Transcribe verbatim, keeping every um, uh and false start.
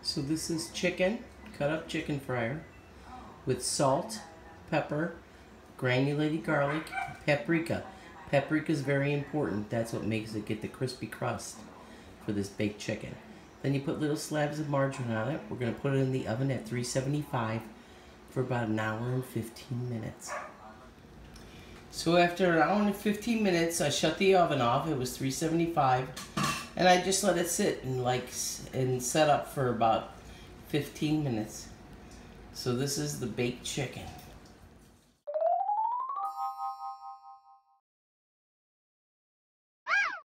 So this is chicken, cut up chicken fryer with salt, pepper, granulated garlic, paprika. Paprika is very important. That's what makes it get the crispy crust for this baked chicken. Then you put little slabs of margarine on it. We're going to put it in the oven at three seventy-five for about an hour and fifteen minutes. So after an hour and fifteen minutes, I shut the oven off. It was three seventy-five, and I just let it sit and like and set up for about fifteen minutes. So this is the baked chicken.